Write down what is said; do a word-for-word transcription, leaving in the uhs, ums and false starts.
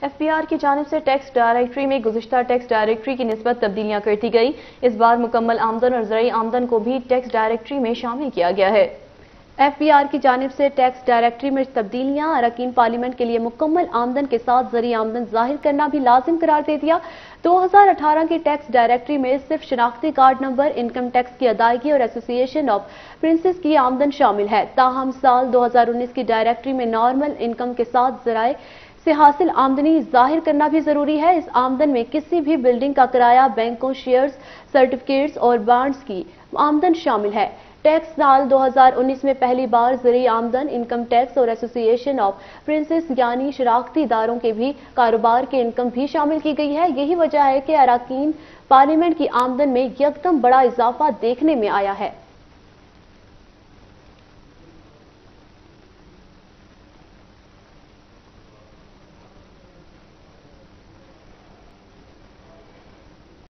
F P R کی جانب سے ٹیکس ڈائریکٹری میں گزشتہ ٹیکس ڈائریکٹری کی نسبت تبدیلیاں کر دی گئی۔ اس بار مکمل آمدن اور زرعی آمدن کو بھی ٹیکس ڈائریکٹری میں شامل کیا گیا ہے۔ ایف پی آر کی جانب سے ٹیکس ڈائریکٹری میں تبدیلیاں اراکین پارلیمنٹ کے لیے مکمل آمدن کے ساتھ زرعی آمدن ظاہر کرنا بھی لازم قرار دے دیا۔ دو ہزار اٹھارہ کی ٹیکس ڈائریکٹری میں صرف شناختی کارڈ نمبر، انکم ٹیکس کی ادائیگی اور ایسوسی ایشن آف پرنسز کی آمدن شامل ہے۔ تاہم سال دو ہزار انیس کی ڈائریکٹری میں نارمل انکم کے ساتھ ذرائع سے حاصل آمدنی ظاہر کرنا بھی ضروری ہے۔ اس آمدن میں کسی بھی بلڈنگ کا کرایہ، بینکوں، شیئرز، سرٹیفکیٹس اور بانڈز کی آمدن شامل ہے۔ ٹیکس سال دو ہزار انیس میں پہلی بار زرعی آمدن، انکم ٹیکس اور ایسوسی ایشن آف پرنسز یعنی شراکتی اداروں کے بھی کاروبار کے انکم بھی شامل کی گئی ہے۔ یہی وجہ ہے کہ اراکین پارلیمنٹ کی آمدن میں یکدم بڑا اضافہ دیکھنے میں آیا ہے۔